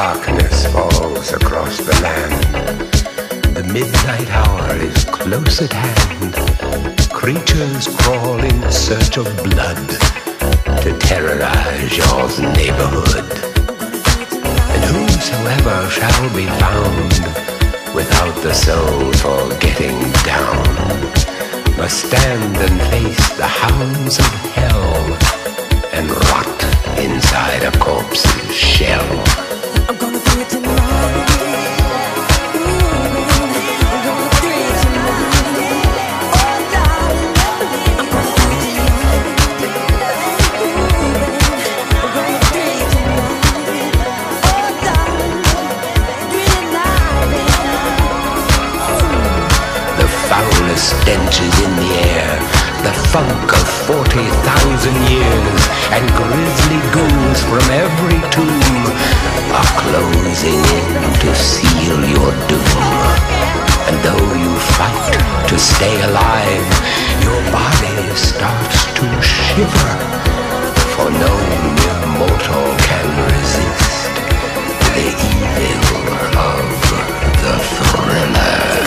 Darkness falls across the land. The midnight hour is close at hand. Creatures crawl in search of blood to terrorize your neighborhood. And whosoever shall be found without the soul for getting down must stand and face the hounds of hell and rot inside a corpse's shell. I'm gonna do it tonight. Stench is in the air, the funk of 40,000 years, and grisly goons from every tomb are closing in to seal your doom. And though you fight to stay alive, your body starts to shiver, for no mere mortal can resist the evil of the thriller.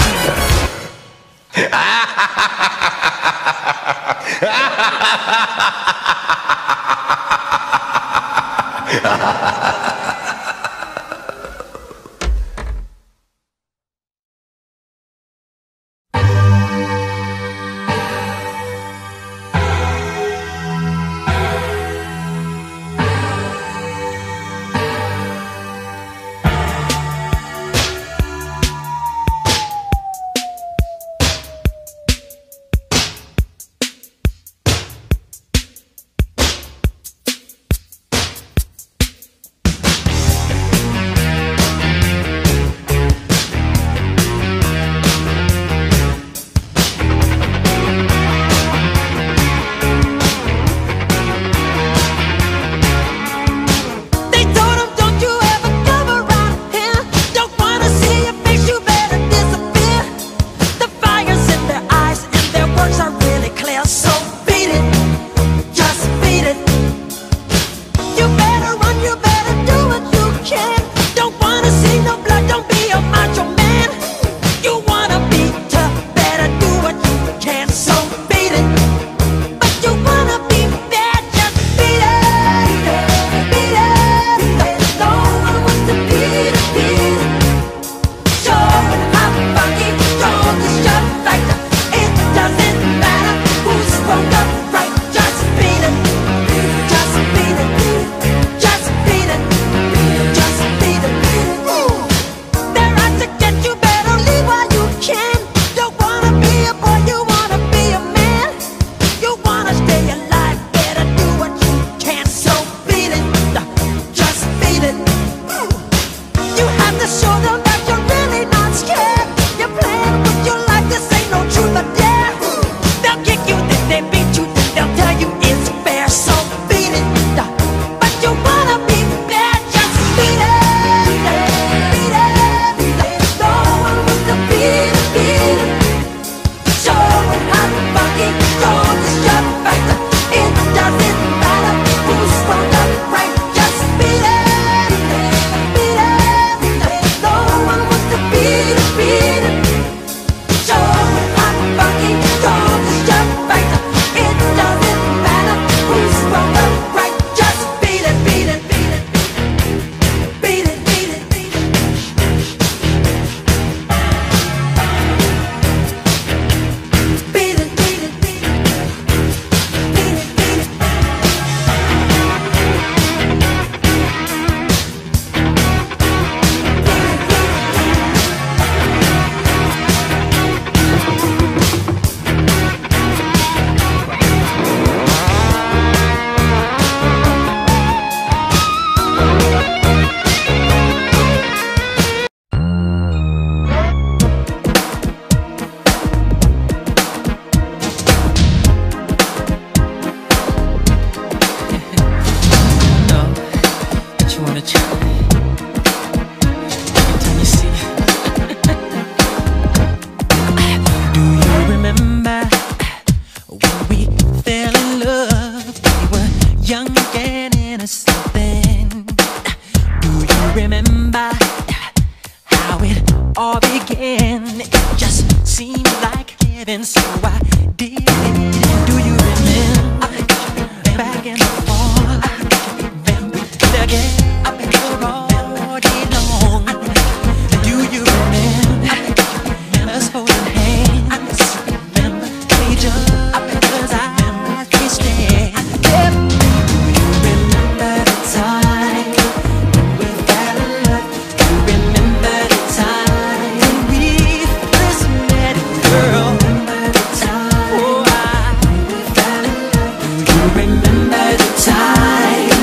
remember how it all began? It just seemed like heaven, so I did it. Do you remember back in the fall? Remember the game all day long? Do you remember us holding hands? Remember each other's eyes we stared? Do you remember the time we fell in love? Do you remember the time when we first met, girl? Remember the time, oh, we fell in love. Do you remember the time?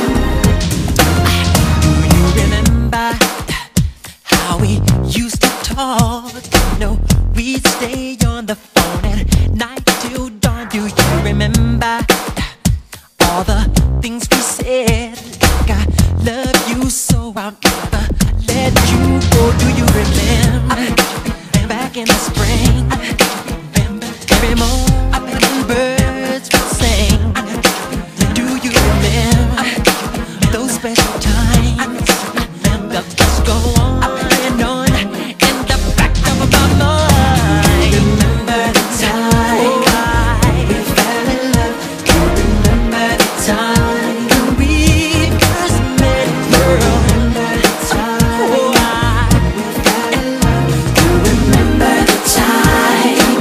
Do you remember how we used to talk? You know, we'd stay on the phone at night till dawn. Do you remember all the things we said? Like I love you so I'll never let you go. Do you remember back in the spring? Remember every morning birds would sing? Do you remember those special times? The thoughts go on and on in the back of my mind. Remember the time we fell in love? Do you remember the time when we first met, girl? Remember the time we fell in love? Do you remember the time?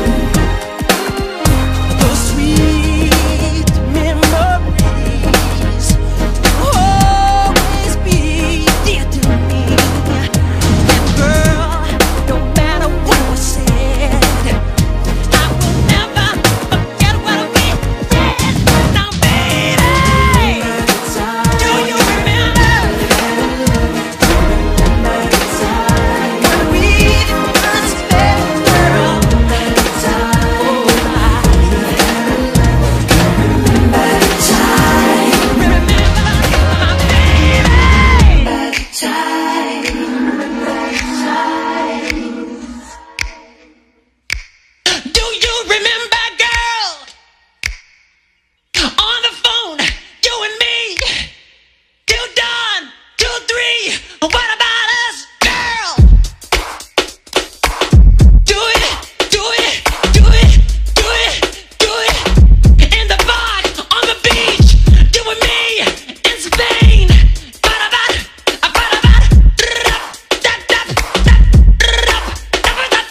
Those sweet memories will always be dear to me. And girl, no matter what was said, I will never forget what we said. Now, baby, do you remember when we first met, girl? Remember the time. Do you remember, girl? On the phone, you and me, till dawn, till 3. What about us, girl? Do it, do it, do it, do it, do it. In the bar, on the beach, you and me, in Spain. Ba-da-ba, ba-da-ba, da-da-da, da-da-da,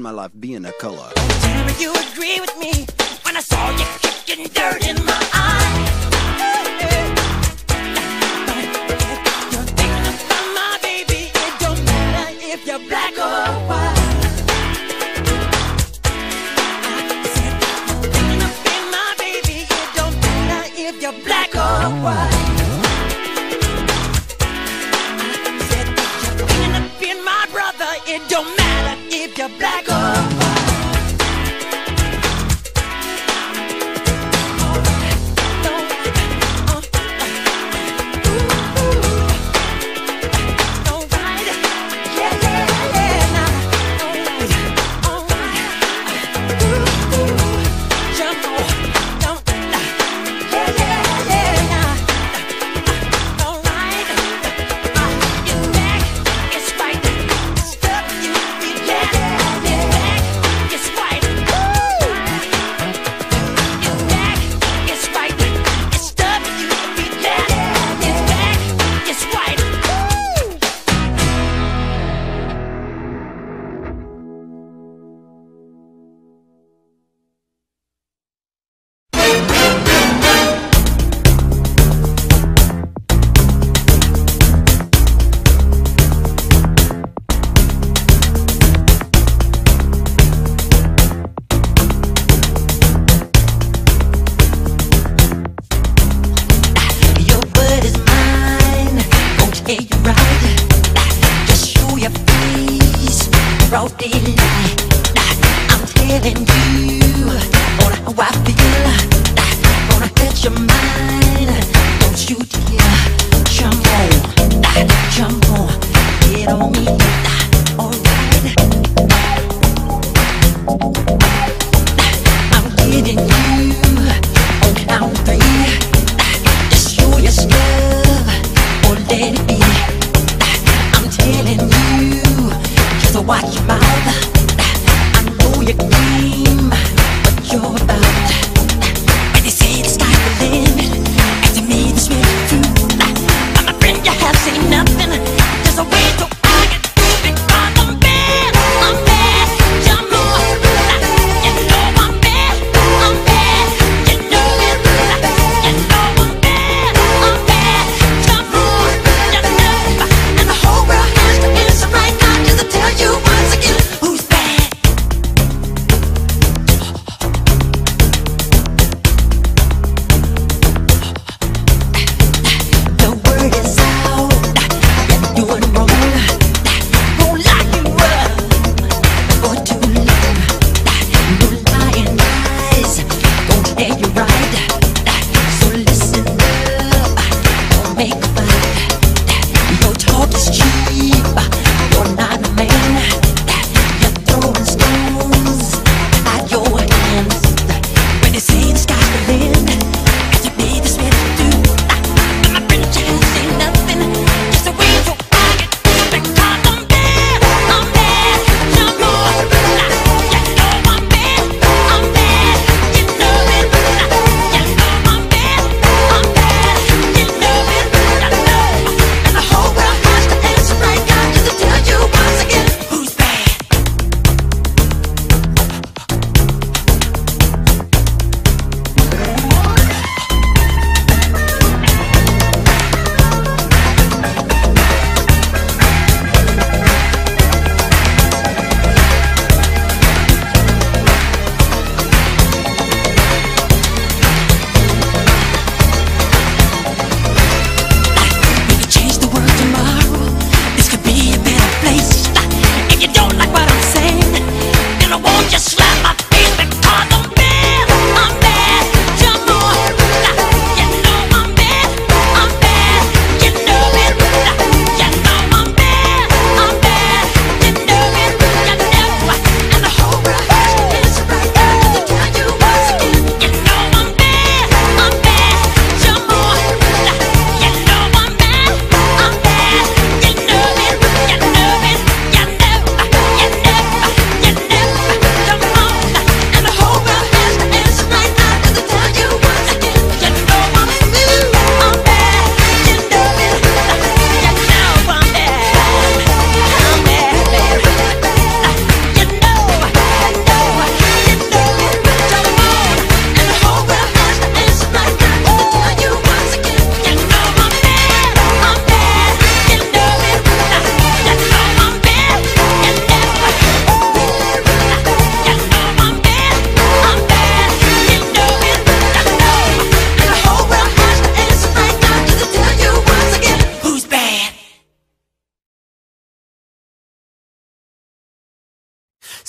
my life being a color. Tell me you agree with me when I saw you kicking dirt in my eye. You're thinking about my baby. It don't matter if you're black or white. I said you're thinking about my baby. It don't matter if you're black or white. I said you're thinking about my brother. It don't matter if you're black or white.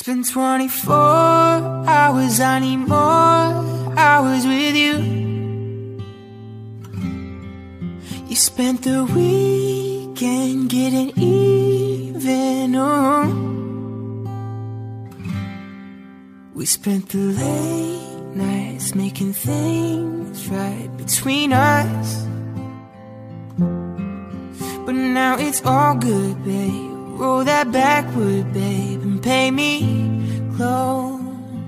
been 24 hours, I need more hours with you. You spent the weekend getting even, oh. We spent the late nights making things right between us. But now it's all good, babe. Roll that backward, babe, and pay me close.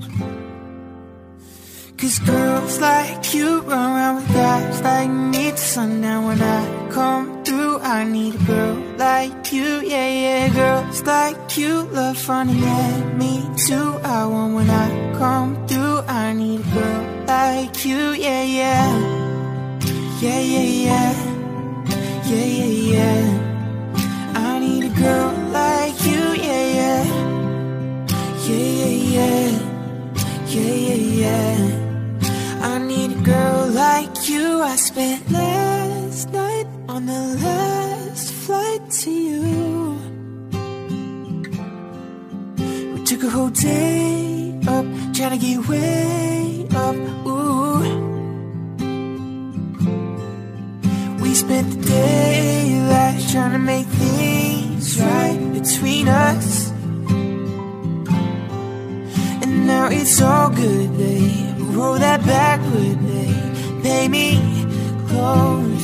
'Cause girls like you run around with guys like me till sundown. When I come through, I need a girl like you, yeah, yeah. Girls like you love fun, yeah, me too. I want when I come through, I need a girl like you, yeah, yeah. Yeah, yeah, yeah. Yeah, yeah, yeah. I need a girl like you, yeah, yeah. Yeah, yeah, yeah. Yeah, yeah, yeah. I need a girl like you. I spent last night on the last flight to you. We took a whole day up, trying to get way up, ooh. We spent the daylight trying to make things right between us. And now it's all good, babe. Roll that backward, babe. Pay me close.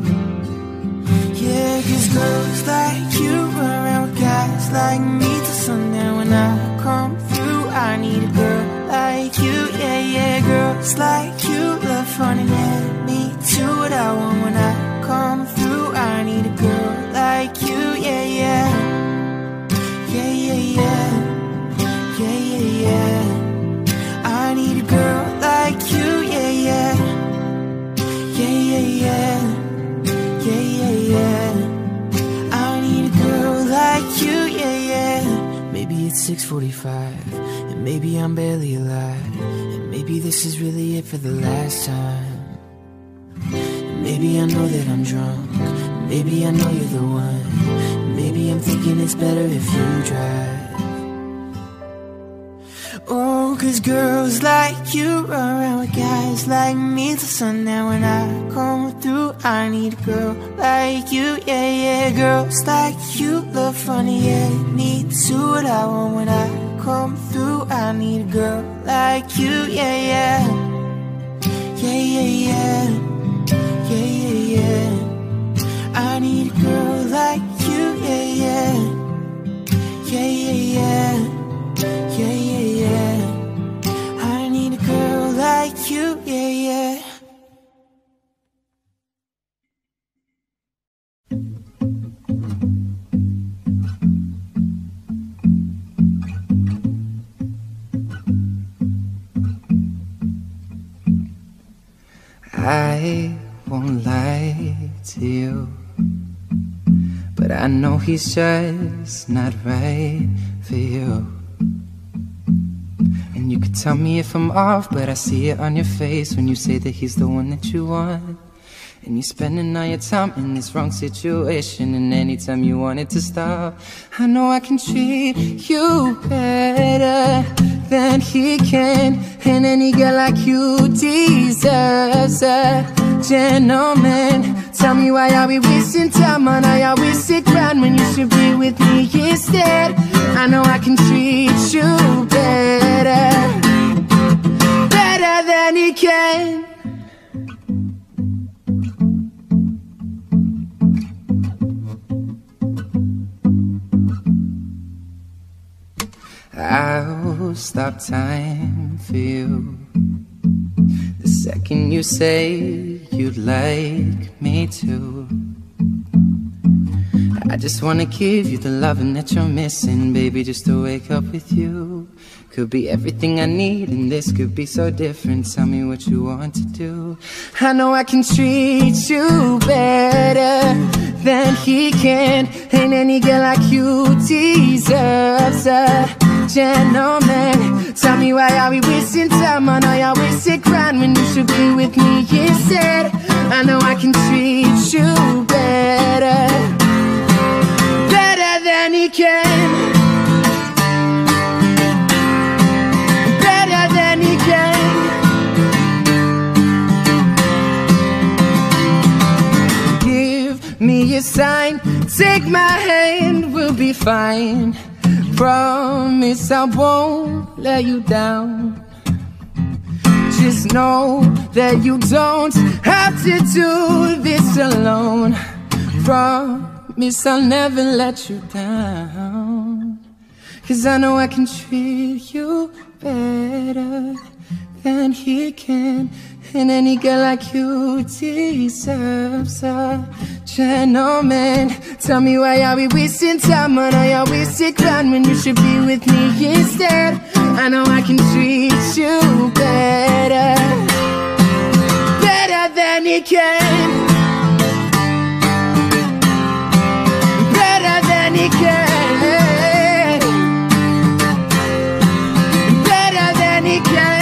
Yeah, 'cause girls like you run around with guys like me till sundown. When I come through, I need a girl like you, yeah, yeah. Girls like you love fun and yeah, me too. What I want when I come through, I need a girl like you, yeah, yeah. Yeah, yeah, yeah. Yeah, yeah, yeah. I need a girl like you, yeah, yeah. Yeah, yeah, yeah. Yeah, yeah, yeah. I need a girl like you, yeah, yeah. Maybe it's 6:45, and maybe I'm barely alive, and maybe this is really it for the last time. And maybe I know that I'm drunk, maybe I know you're the one. Maybe I'm thinking it's better if you drive. Oh, 'cause girls like you run around with guys like me till sundown. When I come through, I need a girl like you, yeah, yeah. Girls like you love funny, yeah, me too. What I want when I come through, I need a girl like you, yeah, yeah. Yeah, yeah, yeah. Yeah, yeah, yeah. I need a girl like you, yeah, yeah. Yeah, yeah, yeah. Yeah, yeah, yeah. I need a girl like you, yeah, yeah. I won't lie to you, but I know he's just not right for you. And you could tell me if I'm off, but I see it on your face when you say that he's the one that you want. And you're spending all your time in this wrong situation, and anytime you want it to stop, I know I can treat you better than he can. And any girl like you deserves a gentleman. Tell me why are we wasting time on I always stick around when you should be with me instead. I know I can treat you better, better than he can. I'll stop time for you the second you say you'd like me to. I just wanna give you the loving that you're missing, baby, just to wake up with you. Could be everything I need, and this could be so different. Tell me what you want to do. I know I can treat you better than he can. And any girl like you deserves a gentleman. Tell me why are we wasting time on I always stick around when you should be with me instead. I know I can treat you better, better than he can. sign. Take my hand, we'll be fine. Promise I won't let you down. Just know that you don't have to do this alone. Promise I'll never let you down. 'Cause I know I can treat you better than he can. And any girl like you deserves a gentleman. Tell me, why are we wasting time on all your wasted ground when you should be with me instead? I know I can treat you better, better than he can, better than he can, better than he can.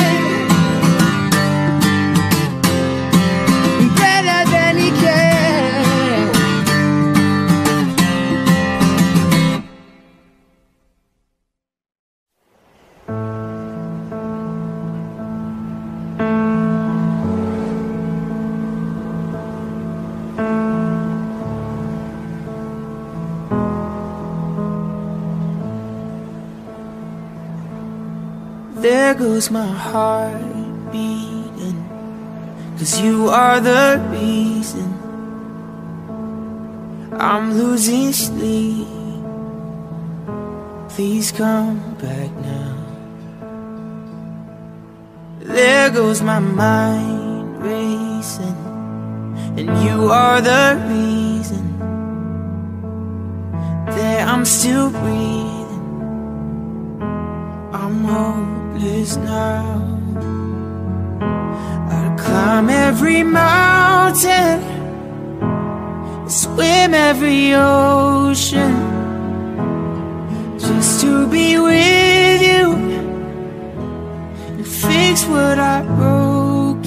There goes my heart beating, 'cause you are the reason I'm losing sleep. Please come back now. There goes my mind racing, and you are the reason that I'm still breathing. I'm hopeless now. I'd climb every mountain, swim every ocean, just to be with you and fix what I broke.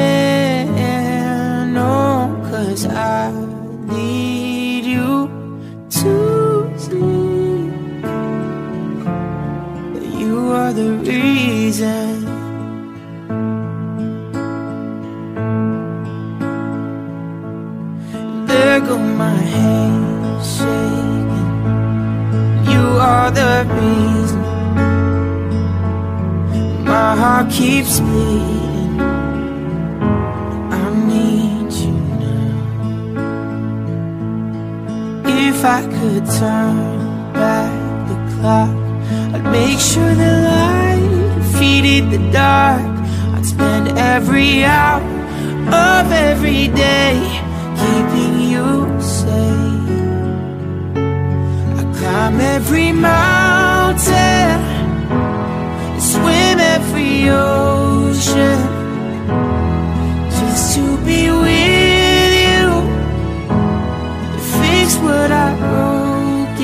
Yeah, no, 'cause I need you to see that you are the reason. There go my hands shaking. You are the reason my heart keeps beating. I need you now. If I could turn back the clock, I'd make sure the light defeated the dark. I'd spend every hour of every day keeping you safe. I climb every mountain, swim every ocean, just to be with you, fix what I broke.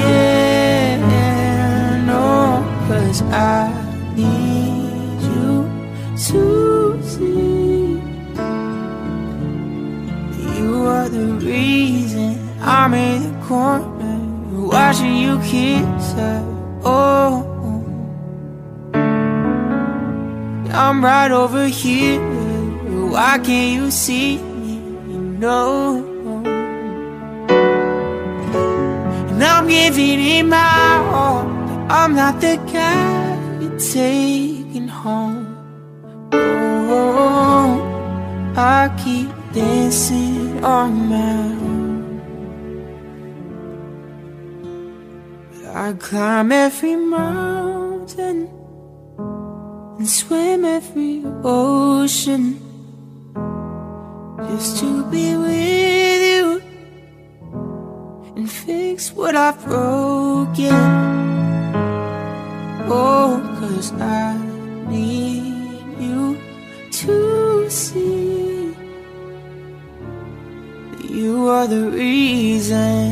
Yeah, no, 'cause I need you to see you are the reason I'm in the corner watching you kiss her. Oh, I'm right over here. Why can't you see me? You know, and I'm giving it my all, but I'm not the guy you're taking home. Oh, I keep dancing on my own. I climb every mountain and swim every ocean, just to be with you and fix what I've broken. Oh, 'cause I need you to see that you are the reason.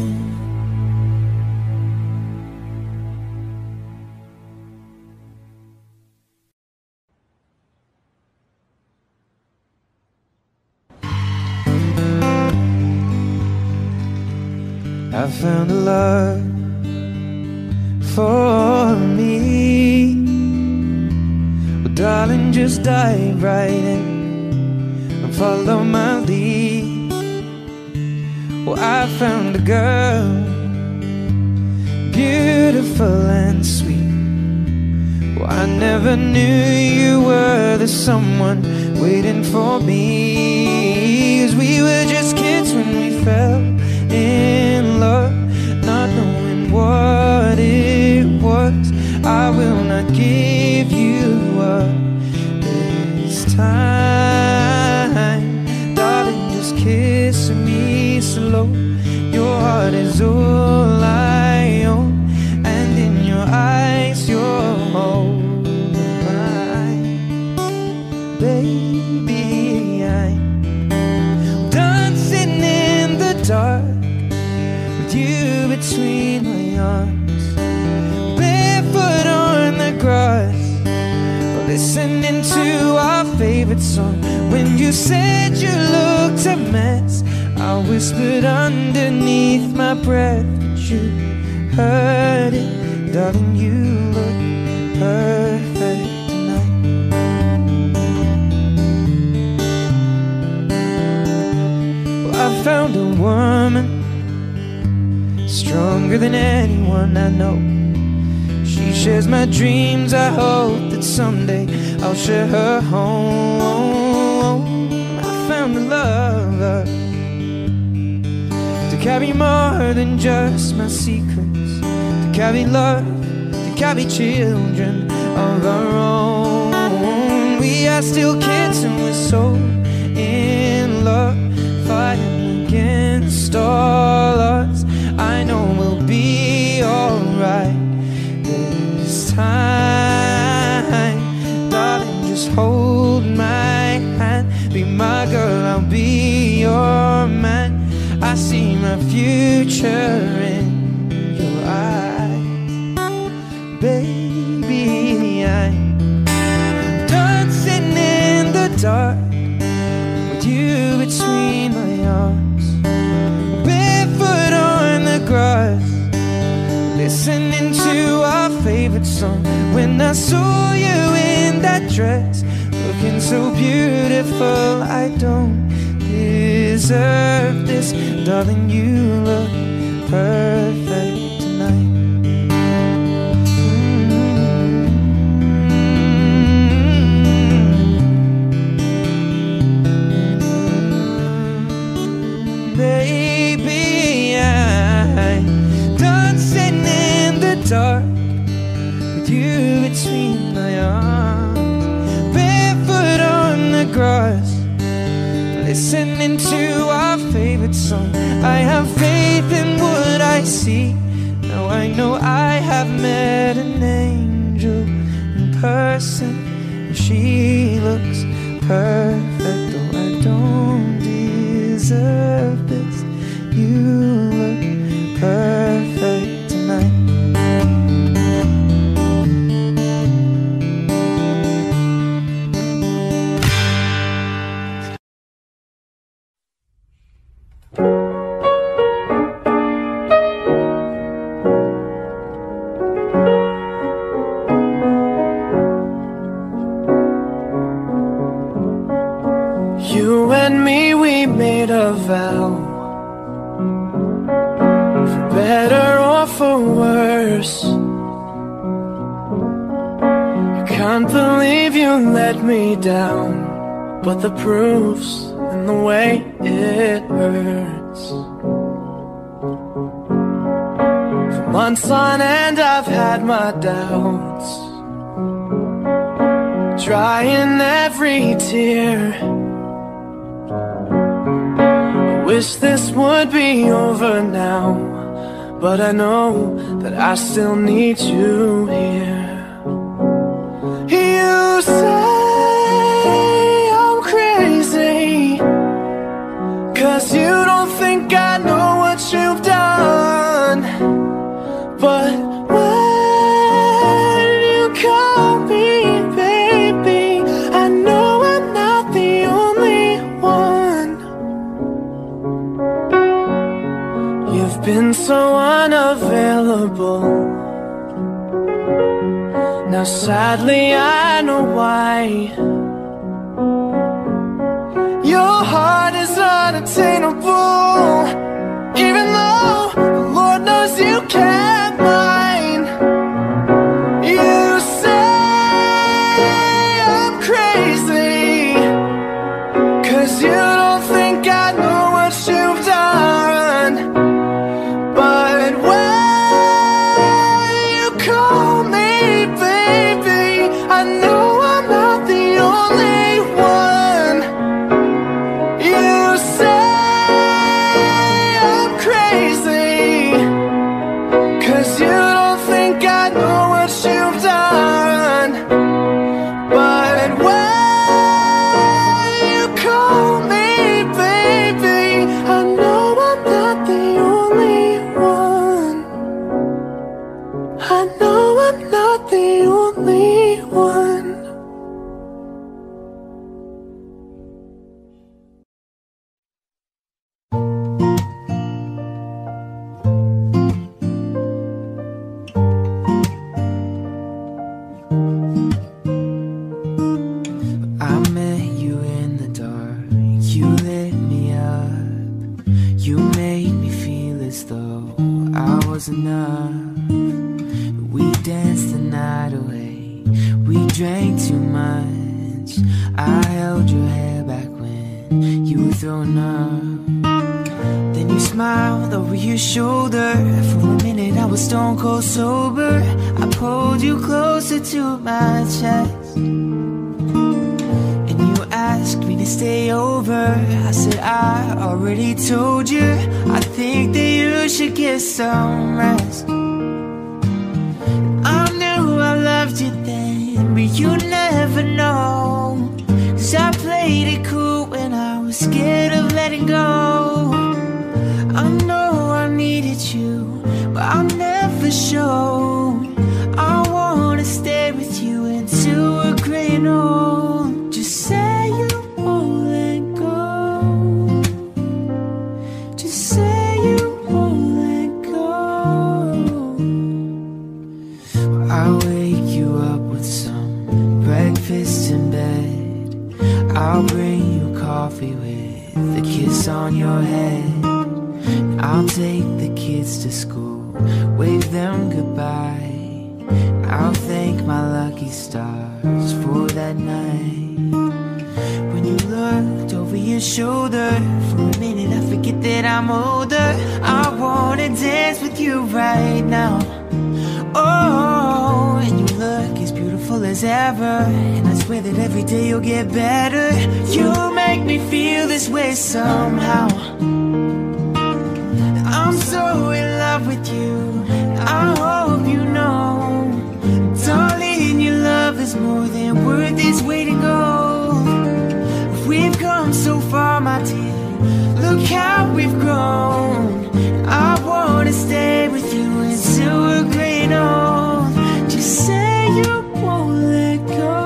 I found a love for me. Well, darling, just dive right in and follow my lead. Well, I found a girl, beautiful and sweet. Well, I never knew you were the someone waiting for me. 'Cause we were just kids when we fell in love, not knowing what it was. I will not give you up this time. Darling, just kiss me slow. Your heart is all I own, and in your eyes you're home. Baby, I'm dancing in the dark with you between my arms, barefoot on the grass, listening to our favorite song. When you said you looked a mess, I whispered underneath my breath, but you heard it. Darling, you look perfect. I found a woman stronger than anyone I know. She shares my dreams. I hope that someday I'll share her home. I found a lover to carry more than just my secrets, to carry love, to carry children of our own. We are still kids and we're so in love, fighting against all odds. I know we'll be alright this time. Darling, just hold my hand, be my girl, I'll be your man. I see my future in your eyes. Baby, I'm dancing in the dark with you between my arms, barefoot on the grass, listening to our favorite song. When I saw you in that dress, looking so beautiful, I don't deserve this. Darling, you look perfect tonight. Baby, I'm dancing in the dark with you between my arms, barefoot on the grass, listening to our favorite song. I have faith in what I see. Now I know I have met an angel in person, and she looks perfect. Though I don't deserve this, you look perfect tonight. You and me, we made a vow, for better or for worse. I can't believe you let me down, but the proof's in the way it hurts. For months on end I've had my doubts, drying every tear. Wish this would be over now, but I know that I still need you here. You say I'm crazy, 'cause you don't think I know what you've done. But when you call me baby, I know I'm not the only one. You've been so unavailable. Now sadly I know why. Your heart is unattainable, You lit me up, you made me feel as though I was enough. We danced the night away, we drank too much. I held your hair back when you were throwing up. Then you smiled over your shoulder. For a minute I was stone cold sober. I pulled you closer to my chest, and you asked me to stay over. I said I already told you, I think that you should get some rest. I knew I loved you then, but you never know. 'Cause I played it cool when I was scared of letting go. I know I needed you, but I never showed. I wanna stay with you until we're growing old. Just say you won't let go. Just say you won't let go. I'll wake you up with some breakfast in bed. I'll bring you coffee with a kiss on your head. I'll take the kids to school, wave them goodbye. I'll thank my lucky stars for that night. When you looked over your shoulder, for a minute I forget that I'm older. I wanna dance with you right now. Oh, and you look as beautiful as ever, and I swear that every day you'll get better. You make me feel this way somehow. I'm so in love with you, I hope you know. Darling, your love is more than worth this way to go. We've come so far, my dear, look how we've grown. I wanna stay with you until we're growing old. Just say you won't let go.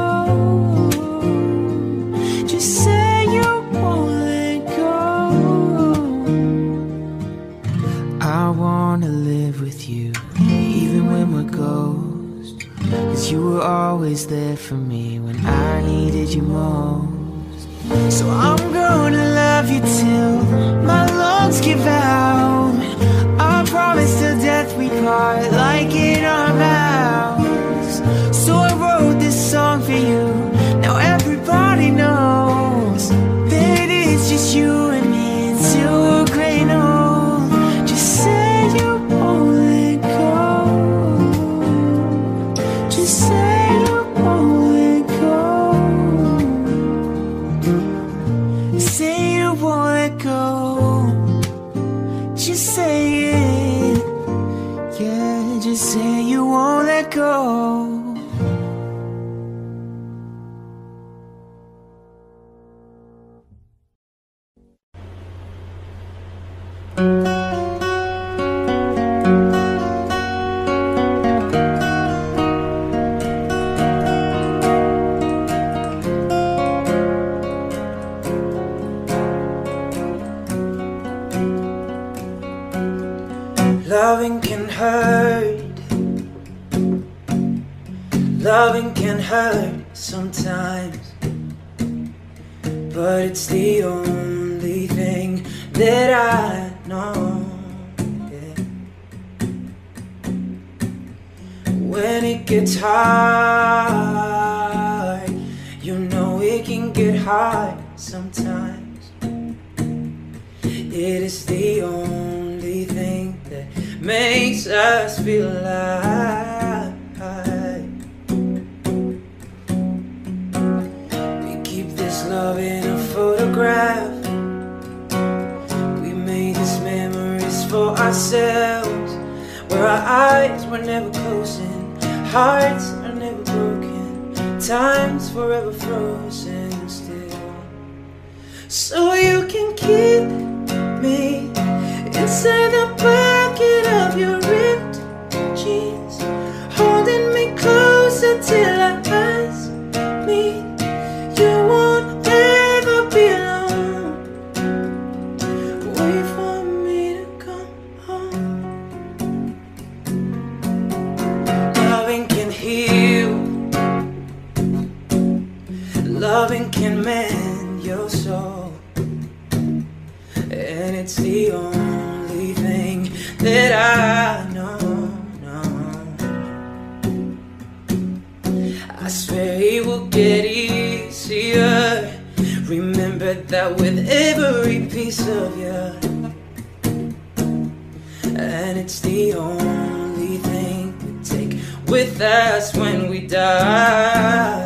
Just say you won't let go. I wanna live with you, even when we're ghosts. 'Cause you were always there for me when I needed you most. So I'm gonna love you till my lungs give out. I promise till death we part, like in our vows. So I wrote this song for you, now everybody knows that it's just you and me until we're growing old. Just say you won't let go. Just say you won't let go. Say you won't let go. Just say it. Yeah, just say you won't let go. Loving can hurt. Loving can hurt sometimes, but it's the only thing that I know. Yeah. When it gets hard, you know it can get hard sometimes. It is the only thing that makes us feel alive. We keep this love in a photograph. We made these memories for ourselves, where our eyes were never closing, hearts are never broken, time's forever frozen still. So you can keep me inside the pocket of your ripped jeans, holding me closer till our eyes meet. You won't ever be alone. Wait for me to come home. Loving can heal. Loving can mend your soul. it's the only thing that I know. I swear it will get easier. Remember that with every piece of you. And it's the only thing we take with us when we die.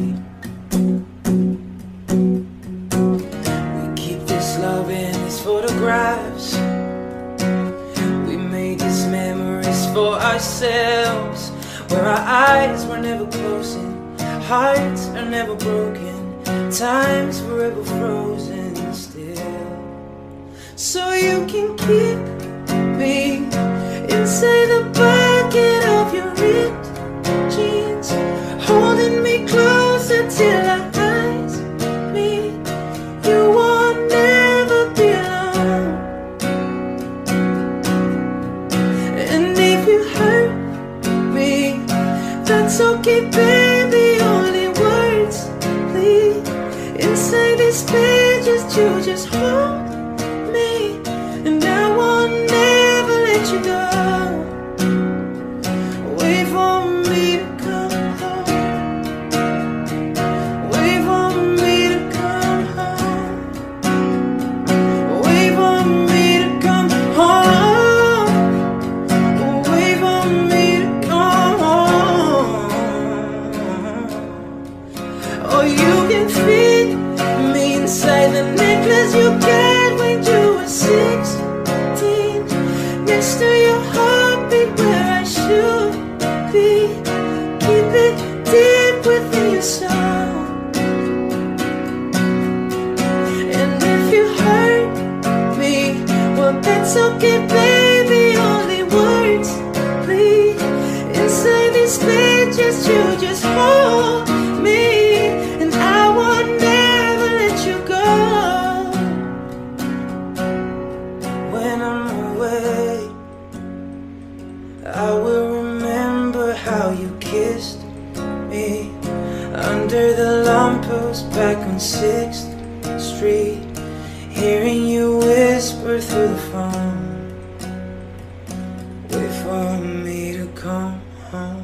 We keep this love in these photographs. We made these memories for ourselves, where our eyes were never closing, hearts are never broken, time's forever frozen still. So you can keep me inside the pocket of your ripped jeans, holding me closer till our eyes meet. You won't never be alone. And if you hurt me, that's okay, baby. Only words plead inside these pages. You just hold me, and I won't never let you go. Wait for me to come home. Wait for me to come home. Wait for me to come home. Wait for me to come home. Oh, you can fit me inside the necklace you get when you were 16, next to your heartbeat where I should be. Keep it deep within your soul. And if you hurt me, well, that's okay, baby. Only words plead inside these pages. You just hold me, and I won't never let you go. When I'm away, I will remember how you kissed me under the lamppost back on 6th Street, hearing you whisper through the phone. Wait for me to come home.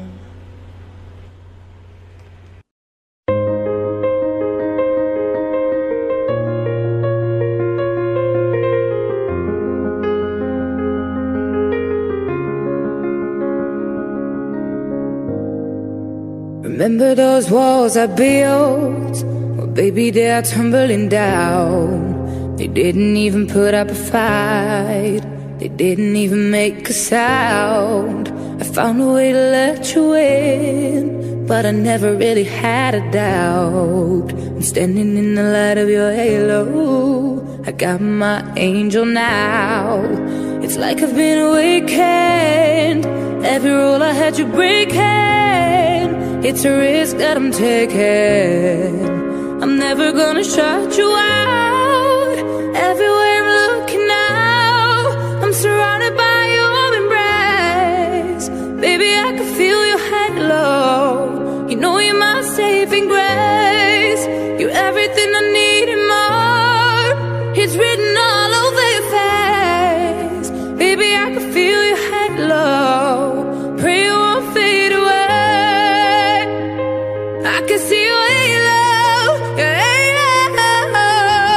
Remember those walls I built? Well, baby, they are tumbling down. They didn't even put up a fight. They didn't even make a sound. I found a way to let you in, but I never really had a doubt. I'm standing in the light of your halo. I got my angel now. It's like I've been awakened. Every rule I had you breaking. It's a risk that I'm taking. I'm never gonna shut you out. Everywhere I'm looking now, I'm surrounded by your embrace. Baby, I can feel your halo. You know you're my saving grace. You're everything I need and more. It's written all over your face. Baby, I can feel your halo. Pray you won't fade away. I can see your halo, your halo.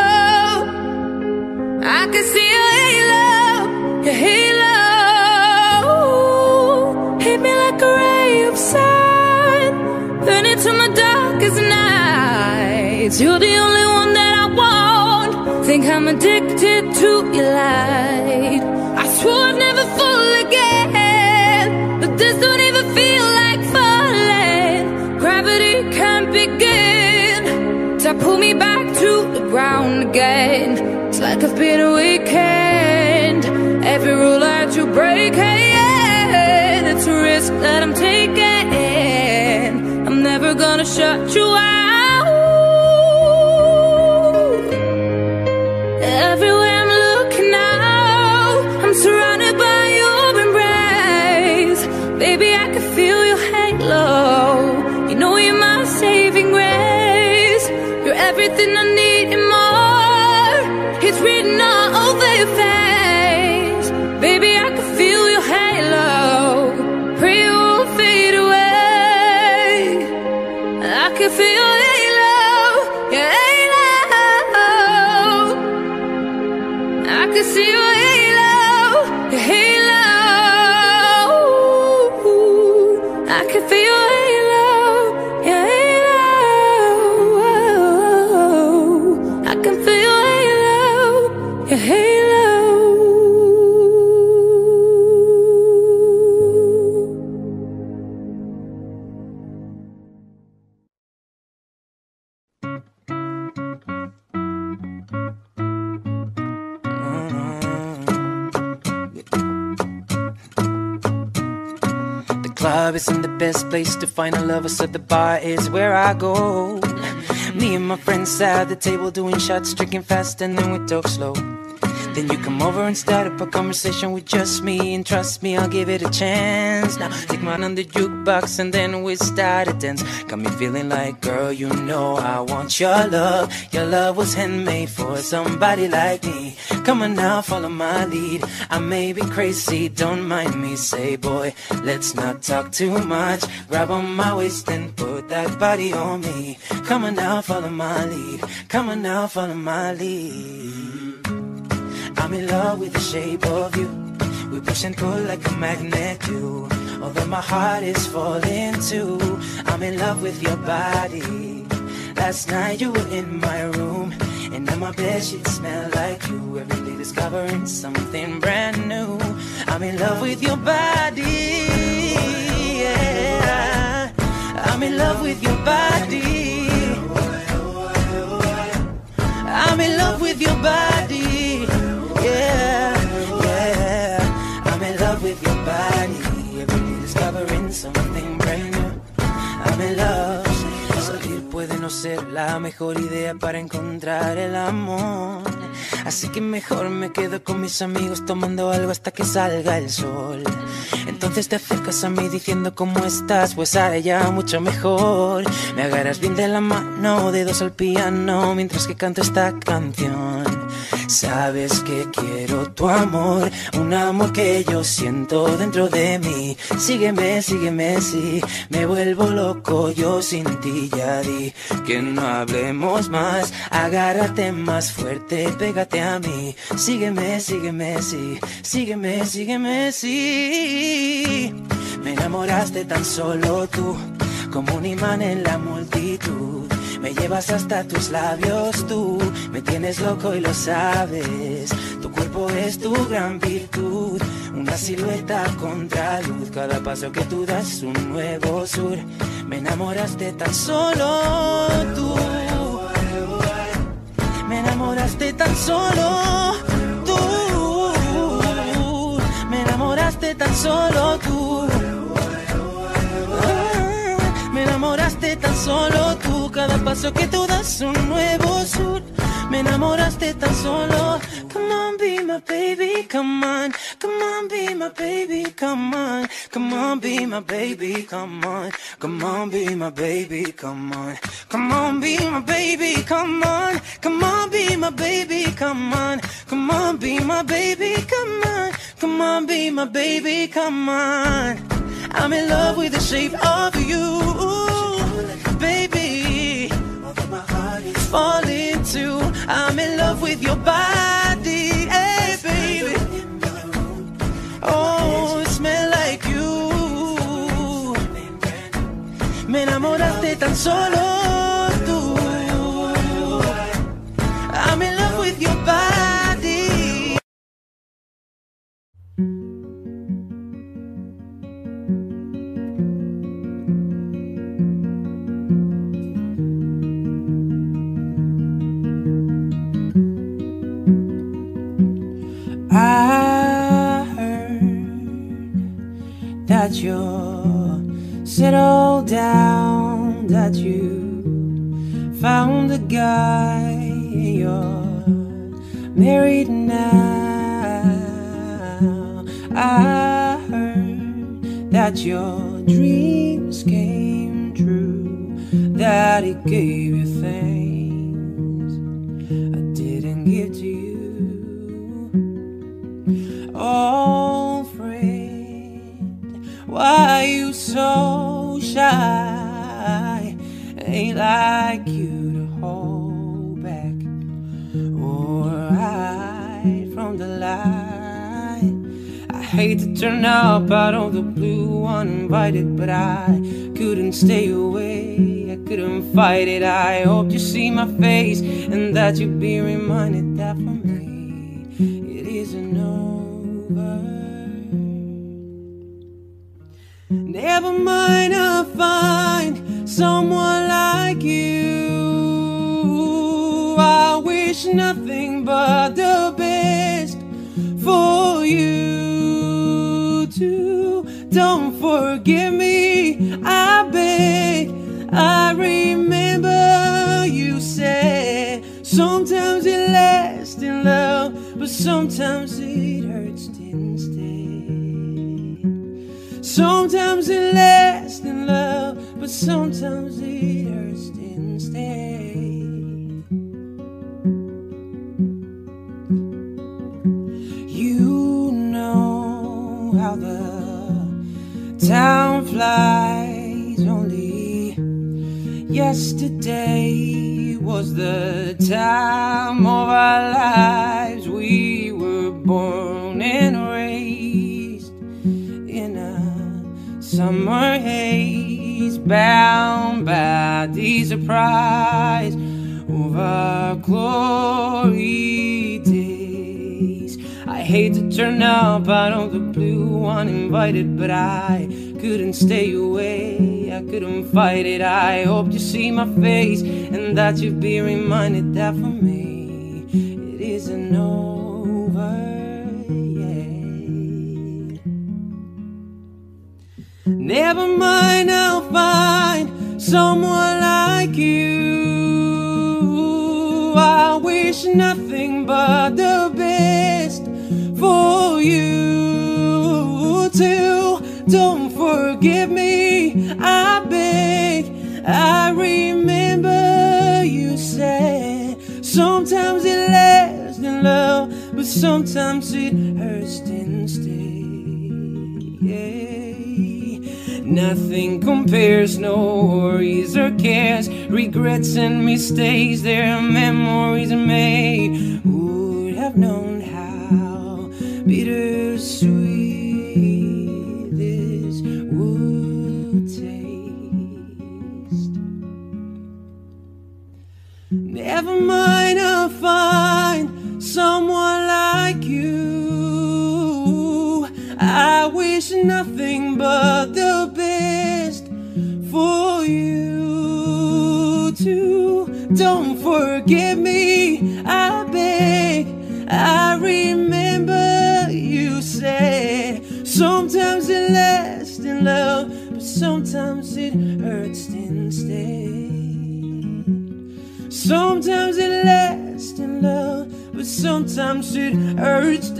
I can see your halo, your halo. Hit me like a ray of sun, burn into my darkest nights. You're the only one that I want. Think I'm addicted to your light. I swore I'd never fall again, but this don't even feel like falling. Gravity can't begin to pull me back to the ground again. It's like I've been awakened. Every rule I had to break, it's a risk that I'm taking. I'm never gonna shut you out. Everywhere I'm looking now, I'm surrounded by your embrace. Baby, I can feel your halo. You know you're my saving grace. You're everything I need and more. It's written all over your face. can see your halo, your halo. I can feel your halo, your halo. I can feel your halo, your halo. The club isn't the best place to find a lover, so the bar is where I go. Me and my friends sat at the table doing shots, drinking fast, and then we talk slow. Then you come over and start up a conversation with just me, and trust me, I'll give it a chance. Now take mine on the jukebox and then we start to dance. Got me feeling like, girl, you know I want your love. Your love was handmade for somebody like me. Come on now, follow my lead. I may be crazy, don't mind me. Say, boy, let's not talk too much. Grab on my waist and put that body on me. Come on now, follow my lead. Come on now, follow my lead. I'm in love with the shape of you. We push and pull like a magnet do. Although my heart is falling too, I'm in love with your body. Last night you were in my room, and now my bedsheets smell like you. Every day discovering something brand new. I'm in love with your body, yeah. I'm in love with your body. I'm in love with your body, yeah, yeah. I'm in love with your body. Every day discovering something brand new. I'm in love. Salir puede no ser la mejor idea para encontrar el amor. Así que mejor me quedo con mis amigos tomando algo hasta que salga el sol. Entonces te acercas a mí diciendo cómo estás, pues ahora ya mucho mejor. Me agarras bien de la mano, dedos al piano mientras que canto esta canción. Sabes que quiero tu amor, un amor que yo siento dentro de mí. Sígueme, sígueme, sí, me vuelvo loco yo sin ti, ya di que no hablemos más. Agárrate más fuerte, pégate a mí. Sígueme, sígueme, sí, sígueme, sígueme, sí. Me enamoraste tan solo tú, como un imán en la multitud. Me llevas hasta tus labios tú, me tienes loco y lo sabes. Tu cuerpo es tu gran virtud, una silueta contra luz. Cada paso que tú das un nuevo sur. Me enamoraste tan solo tú. Me enamoraste tan solo tú. Me enamoraste tan solo tú. Me enamoraste tan solo tú. Cada paso que tú das un nuevo sur. Me enamoraste tan solo. Come on, be my baby, come on. Come on, be my baby, come on. Come on, be my baby, come on. Come on, be my baby, come on. Come on, be my baby, come on. Come on, be my baby, come on. Come on, be my baby, come on. Come on, be my baby, come on. I'm in love with the shape of you, baby. Falling too. I'm in love with your body, hey baby. Oh, it smells like you. Me enamoraste tan solo tú. I'm in love with your body. I heard that you're settled down, that you found a guy, you're married now. I heard that your dreams came true, that he gave you things I didn't give to you. Oh, friend, why you so shy? Ain't like you to hold back or hide from the hate to turn up out of the blue uninvited, but I couldn't stay away, I couldn't fight it. I hope you see my face and that you be reminded that for me it isn't over. Never mind, I'll find someone like you. I wish nothing but the best for you too. Don't forgive me, I beg. I remember you said sometimes it lasts in love, but sometimes it hurts instead. Sometimes it lasts in love, but sometimes it hurts instead. You know how the time flies. Only yesterday was the time of our lives. We were born and raised in a summer haze, bound by the surprise of our glory days. I hate to turn up out of the blue uninvited, but I couldn't stay away, I couldn't fight it. I hope you see my face and that you be reminded that for me it isn't over yet. Never mind, I'll find someone like you. I wish nothing but the best for you too. Don't forgive me, I beg. I remember you said sometimes it lasts in love, but sometimes it hurts instead. Yeah. Nothing compares, no worries or cares, regrets and mistakes, their memories made. Would have known how bittersweet this would taste. Never mind, I'll find someone like you. I wish nothing but the best for you too. Don't forgive me, I beg. I remember you said sometimes it lasts in love, but sometimes it hurts instead. Sometimes it lasts in love, but sometimes it hurts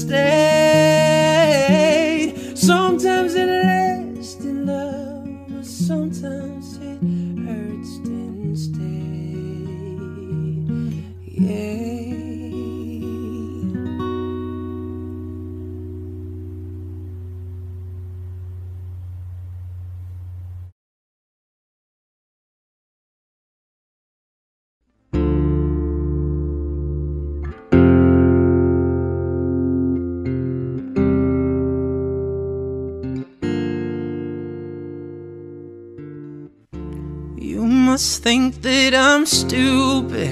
instead. Sometimes it lasts in love, but sometimes it hurts instead. Yeah. You must think that I'm stupid.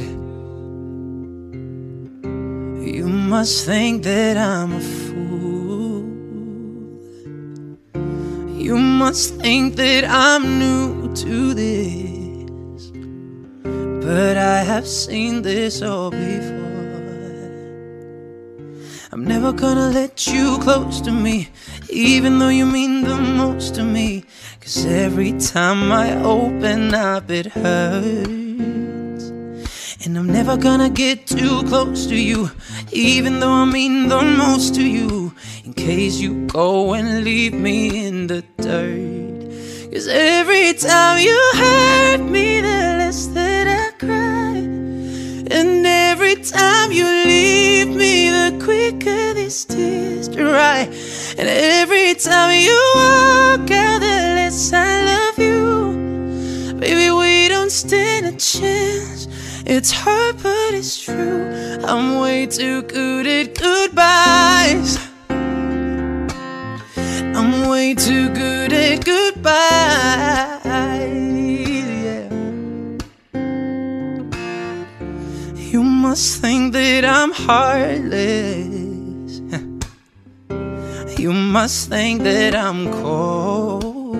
You must think that I'm a fool. You must think that I'm new to this, but I have seen this all before. I'm never gonna let you close to me, even though you mean the most to me. 'Cause every time I open up it hurts. And I'm never gonna get too close to you, even though I mean the most to you, in case you go and leave me in the dirt. 'Cause every time you hurt me, the less that I cry. And every time you leave me, the quicker these tears dry. And every time you walk out, the less I love you. Baby, we don't stand a chance. It's hard, but it's true. I'm way too good at goodbyes. I'm way too good at goodbye. Yeah. You must think that I'm heartless. You must think that I'm cold.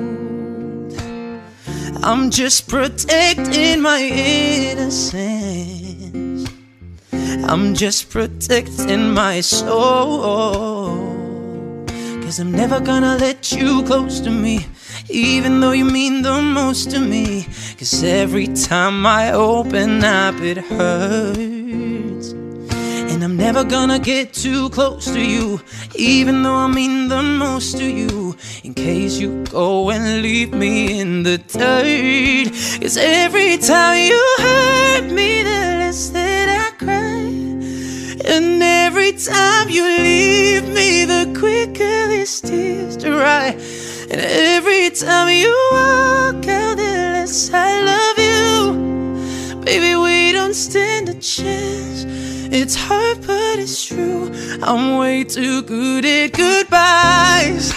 I'm just protecting my innocence. I'm just protecting my soul. 'Cause I'm never gonna let you close to me, even though you mean the most to me. 'Cause every time I open up it hurts. And I'm never gonna get too close to you, even though I mean the most to you. In case you go and leave me in the dirt. 'Cause every time you hurt me, the less that I cry. And every time you leave me, the quicker this tears dry. And every time you walk out, the less I love you. Baby, we don't stand a chance. It's hard, but it's true. I'm way too good at goodbyes.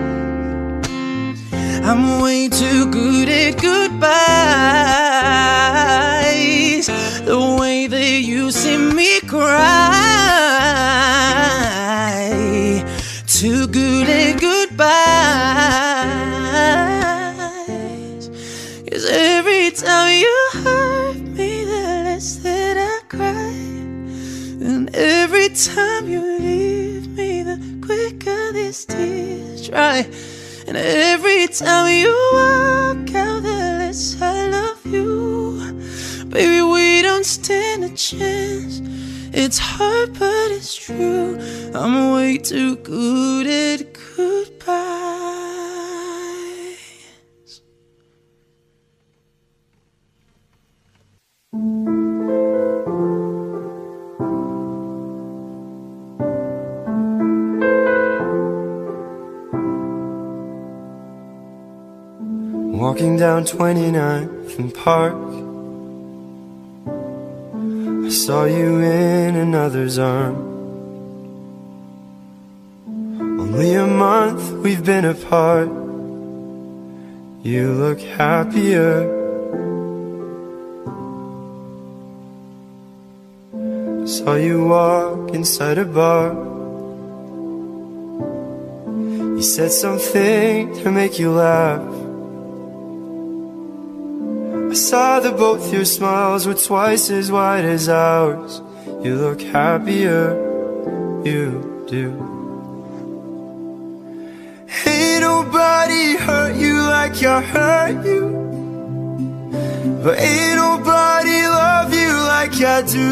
I'm way too good at goodbyes. The way that you see me cry. Too good at goodbyes. 'Cause every time you hurt me, the less that I cry. And every time you leave me, the quicker these tears dry. And every time you walk out, the less I love you. Baby, we don't stand a chance. It's hard, but it's true. I'm way too good at goodbyes. Walking down 29th and Park, I saw you in another's arm. Only a month we've been apart. You look happier. I saw you walk inside a bar. You said something to make you laugh. I saw that both your smiles were twice as wide as ours. You look happier, you do. Ain't nobody hurt you like I hurt you, but ain't nobody love you like I do.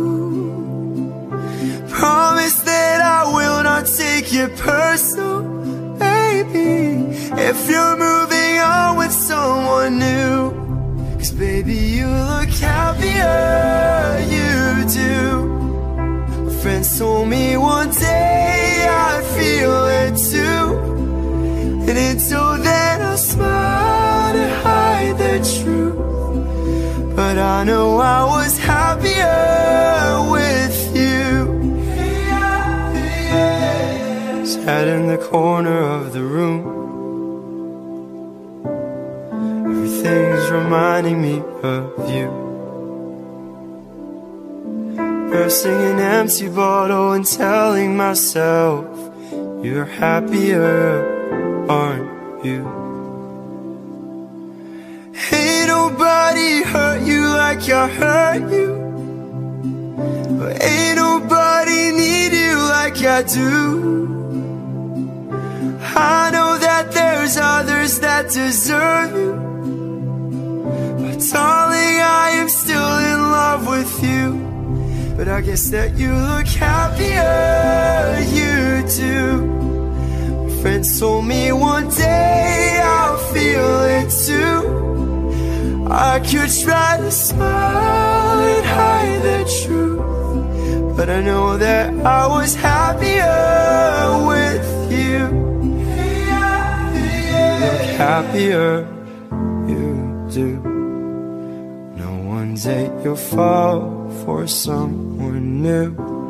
Promise that I will not take it personal, baby, if you're moving on with someone new. 'Cause baby, you look happier, you do. My friends told me one day I'd feel it too. And until then I'll smile to hide the truth. But I know I was happier with you. Sat in the corner of the room. Everything's reminding me of you. Nursing an empty bottle and telling myself you're happier, aren't you? Ain't nobody hurt you like I hurt you, but ain't nobody need you like I do. I know that there's others that deserve you, but darling, I am still in love with you. But I guess that you look happier, you do. My friends told me one day I'll feel it too. I could try to smile and hide the truth, but I know that I was happier with you. Look happier, you do. No one day you'll fall for someone new.